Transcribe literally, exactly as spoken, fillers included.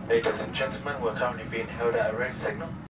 Ladies and gentlemen, we're currently being held at a red signal.